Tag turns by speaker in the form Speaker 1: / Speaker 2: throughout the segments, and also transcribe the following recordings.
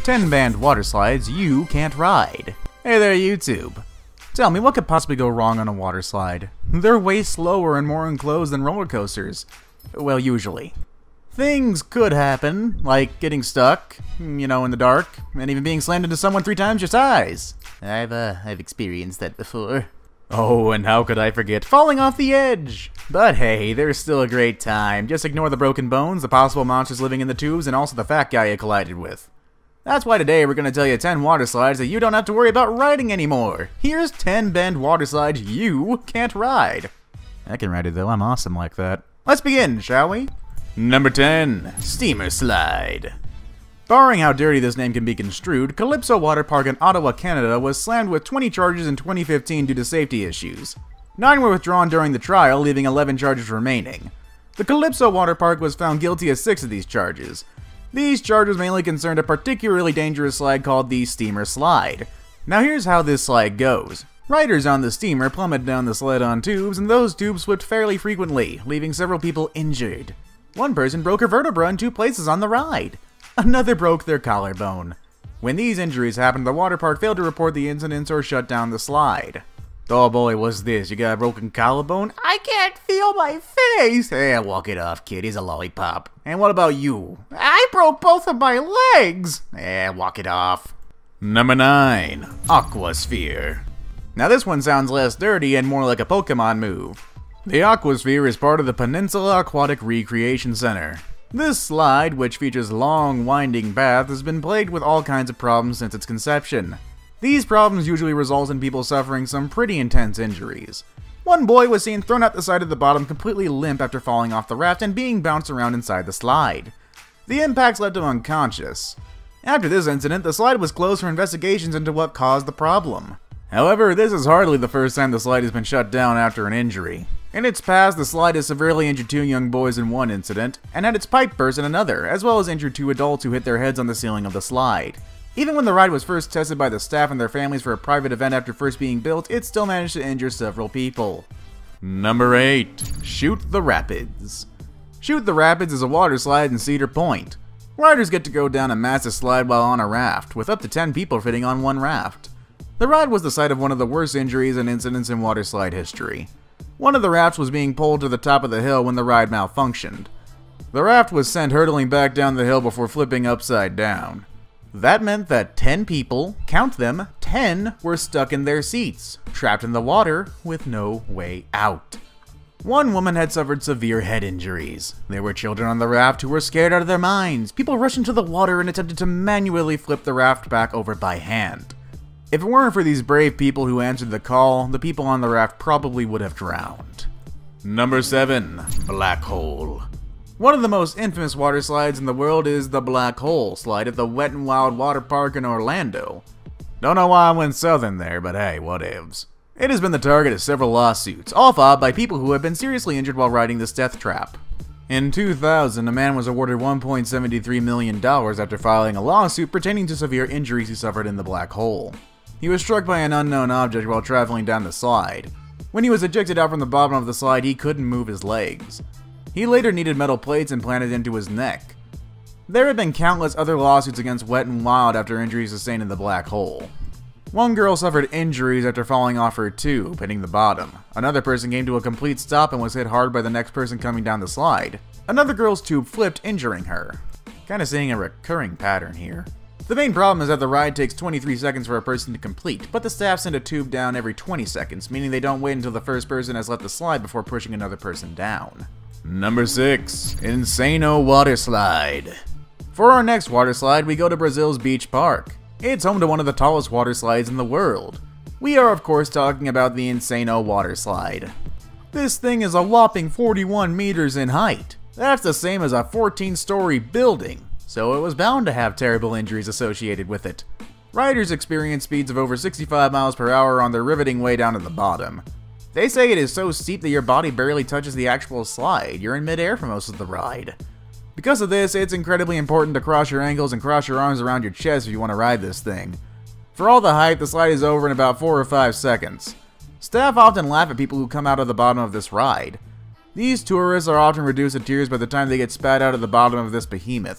Speaker 1: 10 banned water slides you can't ride. Hey there, YouTube. Tell me, what could possibly go wrong on a water slide? They're way slower and more enclosed than roller coasters. Well, usually. Things could happen, like getting stuck, in the dark, and even being slammed into someone 3 times your size. I've experienced that before. Oh, and how could I forget falling off the edge? But hey, there's still a great time. Just ignore the broken bones, the possible monsters living in the tubes, and also the fat guy you collided with. That's why today we're going to tell you 10 water slides that you don't have to worry about riding anymore. Here's 10 banned water slides you can't ride. I can ride it though, I'm awesome like that. Let's begin, shall we? Number 10. Steamer Slide. Barring how dirty this name can be construed, Calypso Water Park in Ottawa, Canada was slammed with 20 charges in 2015 due to safety issues. 9 were withdrawn during the trial, leaving 11 charges remaining. The Calypso Water Park was found guilty of 6 of these charges. These charges mainly concerned a particularly dangerous slide called the Steamer Slide. Now here's how this slide goes. Riders on the steamer plummeted down the slide on tubes, and those tubes slipped fairly frequently, leaving several people injured. One person broke her vertebra in 2 places on the ride. Another broke their collarbone. When these injuries happened, the water park failed to report the incidents or shut down the slide. Oh boy, what's this? You got a broken collarbone? I can't feel my face! Eh, walk it off, kid. He's a lollipop. And what about you? I broke both of my legs! Eh, walk it off. Number 9. Aquasphere. Now this one sounds less dirty and more like a Pokemon move. The Aquasphere is part of the Peninsula Aquatic Recreation Center. This slide, which features long, winding paths, has been plagued with all kinds of problems since its conception. These problems usually result in people suffering some pretty intense injuries. One boy was seen thrown out the side of the bottom completely limp after falling off the raft and being bounced around inside the slide. The impacts left him unconscious. After this incident, the slide was closed for investigations into what caused the problem. However, this is hardly the first time the slide has been shut down after an injury. In its past, the slide has severely injured 2 young boys in one incident, and had its pipe burst in another, as well as injured 2 adults who hit their heads on the ceiling of the slide. Even when the ride was first tested by the staff and their families for a private event after first being built, it still managed to injure several people. Number 8. Shoot the Rapids. Shoot the Rapids is a water slide in Cedar Point. Riders get to go down a massive slide while on a raft, with up to 10 people fitting on one raft. The ride was the site of one of the worst injuries and incidents in water slide history. One of the rafts was being pulled to the top of the hill when the ride malfunctioned. The raft was sent hurtling back down the hill before flipping upside down. That meant that 10 people, count them, 10 were stuck in their seats, trapped in the water with no way out. One woman had suffered severe head injuries. There were children on the raft who were scared out of their minds. People rushed into the water and attempted to manually flip the raft back over by hand. If it weren't for these brave people who answered the call, the people on the raft probably would have drowned. Number 7. Black Hole. One of the most infamous water slides in the world is the Black Hole slide at the Wet n Wild Water Park in Orlando. Don't know why I went southern there, but hey, whatevs. It has been the target of several lawsuits, all filed by people who have been seriously injured while riding this death trap. In 2000, a man was awarded $1.73 million after filing a lawsuit pertaining to severe injuries he suffered in the Black Hole. He was struck by an unknown object while traveling down the slide. When he was ejected out from the bottom of the slide, he couldn't move his legs. He later needed metal plates implanted into his neck. There have been countless other lawsuits against Wet n Wild after injuries sustained in the Black Hole. One girl suffered injuries after falling off her tube, hitting the bottom. Another person came to a complete stop and was hit hard by the next person coming down the slide. Another girl's tube flipped, injuring her. Kinda seeing a recurring pattern here. The main problem is that the ride takes 23 seconds for a person to complete, but the staff send a tube down every 20 seconds, meaning they don't wait until the first person has left the slide before pushing another person down. Number 6. Insano Water Slide. For our next water slide, we go to Brazil's Beach Park. It's home to one of the tallest water slides in the world. We are of course talking about the Insano Water Slide. This thing is a whopping 41 meters in height. That's the same as a 14-story building. So it was bound to have terrible injuries associated with it. Riders experience speeds of over 65 miles per hour on their riveting way down to the bottom. They say it is so steep that your body barely touches the actual slide. You're in midair for most of the ride. Because of this, it's incredibly important to cross your ankles and cross your arms around your chest if you want to ride this thing. For all the hype, the slide is over in about 4 or 5 seconds. Staff often laugh at people who come out of the bottom of this ride. These tourists are often reduced to tears by the time they get spat out of the bottom of this behemoth.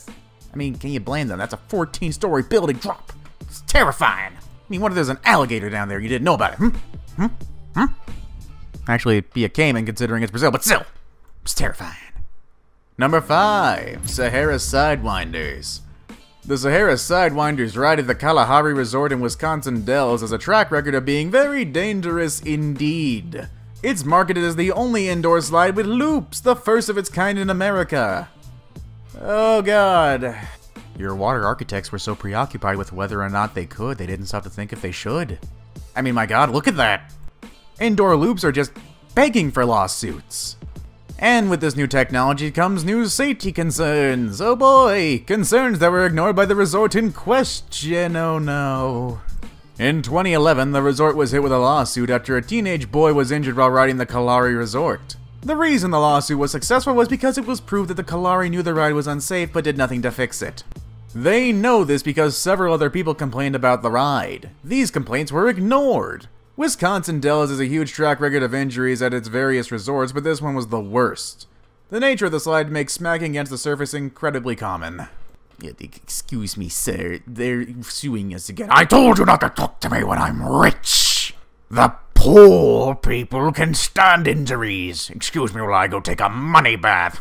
Speaker 1: I mean, can you blame them? That's a 14-story building drop. It's terrifying. I mean, what if there's an alligator down there you didn't know about it? Actually, it'd be a caiman considering it's Brazil, but still, it's terrifying. Number 5, Sahara Sidewinders. The Sahara Sidewinders ride at the Kalahari Resort in Wisconsin Dells has a track record of being very dangerous indeed. It's marketed as the only indoor slide with loops, the first of its kind in America. Oh god. Your water architects were so preoccupied with whether or not they could, they didn't stop to think if they should. I mean, my god, look at that. Indoor loops are just begging for lawsuits. And with this new technology comes new safety concerns. Oh boy, concerns that were ignored by the resort in question, oh no. In 2011, the resort was hit with a lawsuit after a teenage boy was injured while riding the Kalahari Resort. The reason the lawsuit was successful was because it was proved that the Kalahari knew the ride was unsafe but did nothing to fix it. They know this because several other people complained about the ride. These complaints were ignored. Wisconsin Dells has a huge track record of injuries at its various resorts, but this one was the worst. The nature of the slide makes smacking against the surface incredibly common. Excuse me, sir. They're suing us again. I told you not to talk to me when I'm rich! The poor people can stand injuries. Excuse me while I go take a money bath.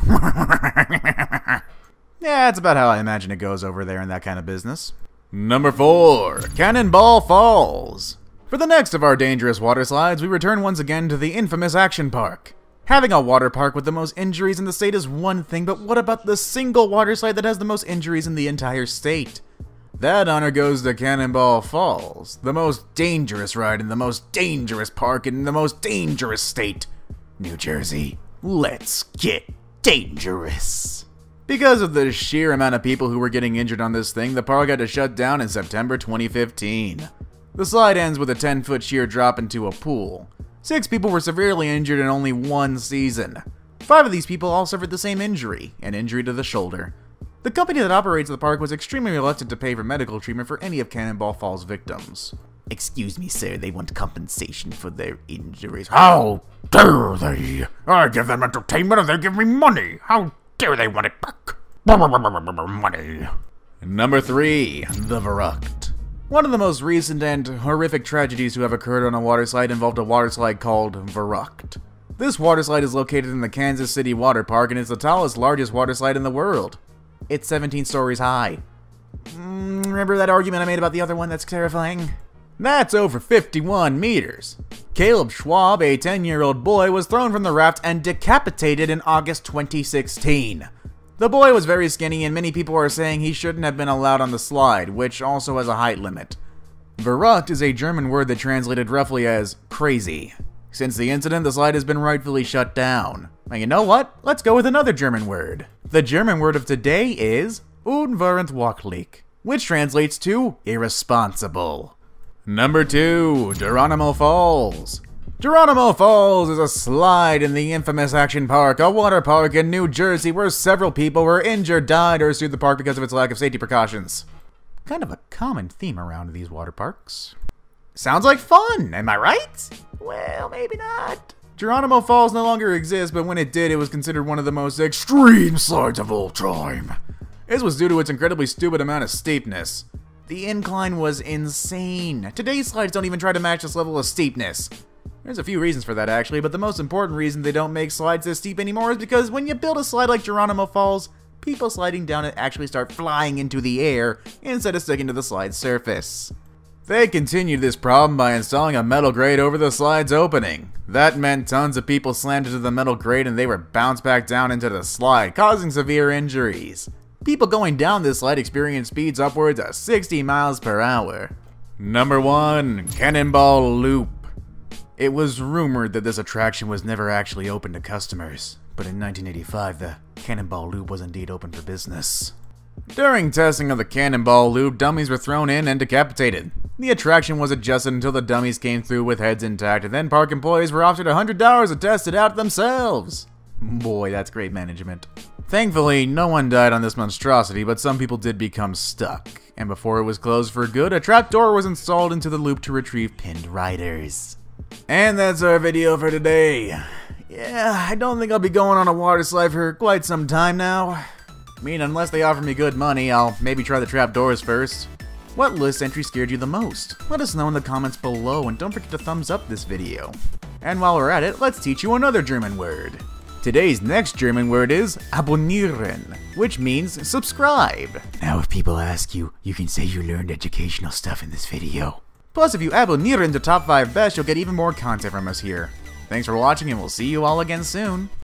Speaker 1: Yeah, that's about how I imagine it goes over there in that kind of business. Number 4, Cannonball Falls. For the next of our dangerous water slides, we return once again to the infamous Action Park. Having a water park with the most injuries in the state is one thing, but what about the single water slide that has the most injuries in the entire state? That honor goes to Cannonball Falls, the most dangerous ride in the most dangerous park in the most dangerous state, New Jersey. Let's get dangerous. Because of the sheer amount of people who were getting injured on this thing, the park had to shut down in September 2015. The slide ends with a 10-foot sheer drop into a pool. 6 people were severely injured in only one season. 5 of these people all suffered the same injury, an injury to the shoulder. The company that operates the park was extremely reluctant to pay for medical treatment for any of Cannonball Falls' victims. Excuse me, sir, they want compensation for their injuries. How dare they? I give them entertainment and they give me money. How dare they want it back? Money. Number 3, the Verrucht. One of the most recent and horrific tragedies to have occurred on a water slide involved a water slide called Verrucht. This water slide is located in the Kansas City Water Park and is the tallest, largest water slide in the world. It's 17 stories high. Remember that argument I made about the other one that's terrifying? That's over 51 meters. Caleb Schwab, a 10-year-old boy, was thrown from the raft and decapitated in August 2016. The boy was very skinny and many people are saying he shouldn't have been allowed on the slide, which also has a height limit. Verrucht is a German word that translated roughly as crazy. Since the incident, the slide has been rightfully shut down. Now you know what? Let's go with another German word. The German word of today is unverantwortlich, which translates to irresponsible. Number 2, Geronimo Falls. Geronimo Falls is a slide in the infamous Action Park, a water park in New Jersey where several people were injured, died, or sued the park because of its lack of safety precautions. Kind of a common theme around these water parks. Sounds like fun, am I right? Well, maybe not. Geronimo Falls no longer exists, but when it did, it was considered one of the most extreme slides of all time. This was due to its incredibly stupid amount of steepness. The incline was insane. Today's slides don't even try to match this level of steepness. There's a few reasons for that actually, but the most important reason they don't make slides this steep anymore is because when you build a slide like Geronimo Falls, people sliding down it actually start flying into the air instead of sticking to the slide's surface. They continued this problem by installing a metal grate over the slide's opening. That meant tons of people slammed into the metal grate and they were bounced back down into the slide, causing severe injuries. People going down this slide experienced speeds upwards of 60 miles per hour. Number 1, Cannonball Loop. It was rumored that this attraction was never actually open to customers, but in 1985 the Cannonball Loop was indeed open for business. During testing of the Cannonball Loop, dummies were thrown in and decapitated. The attraction was adjusted until the dummies came through with heads intact, and then park employees were offered $100 to test it out themselves. Boy, that's great management. Thankfully, no one died on this monstrosity, but some people did become stuck. And before it was closed for good, a trapdoor was installed into the loop to retrieve pinned riders. And that's our video for today. Yeah, I don't think I'll be going on a water slide for quite some time now. I mean, unless they offer me good money, I'll maybe try the trapdoors first. What list entry scared you the most? Let us know in the comments below, and don't forget to thumbs up this video. And while we're at it, let's teach you another German word. Today's next German word is abonnieren, which means subscribe. Now if people ask you, you can say you learned educational stuff in this video. Plus, if you abonnieren to Top 5 Best, you'll get even more content from us here. Thanks for watching, and we'll see you all again soon.